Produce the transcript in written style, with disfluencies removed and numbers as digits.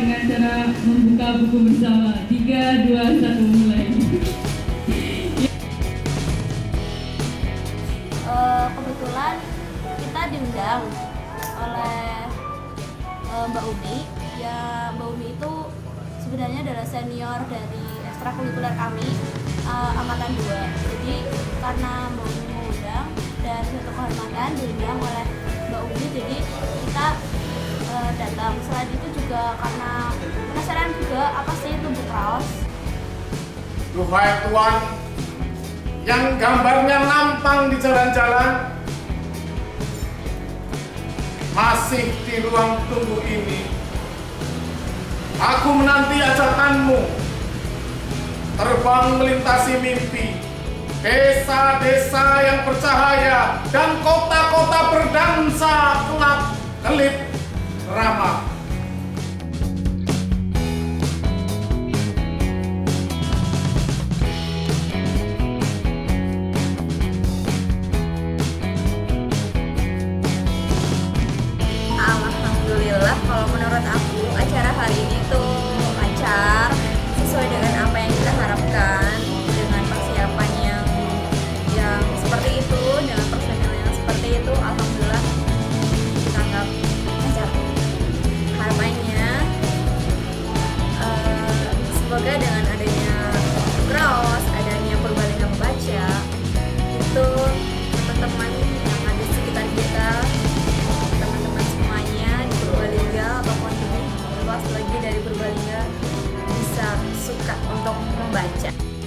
dengan cara membuka buku bersama. 3, 2, 1, mulai. Kebetulan kita diundang oleh Mbak Umi. Ya, Mbak Umi itu sebenarnya adalah senior dari ekstrakurikuler kami angkatan 2. Jadi karena Mbak Umi mengundang dan suatu kehormatan diundang oleh Mbak Umi, jadi kita datang. Selain itu juga karena penasaran juga apa sih itu book house. Duhai Tuan, yang gambarnya nampang di jalan-jalan, masih di ruang tunggu ini, aku menanti ajakanmu terbang melintasi mimpi, desa-desa yang bercahaya dan kota-kota berdansa kelap-kelip ramah. Alhamdulillah, kalau menurut aku acara hari ini tuh lancar, sesuai dengan apa yang kita harapkan, dengan persiapan yang seperti itu, dengan personil yang seperti itu. Alhamdulillah kita anggap lancar. Harapannya semoga dengan adanya cross, adanya Purbalingga Membaca, itu teman-teman yang ada di sekitar kita, teman-teman semuanya di Purbalingga ataupun lebih luas lagi dari Purbalingga bisa suka untuk membaca.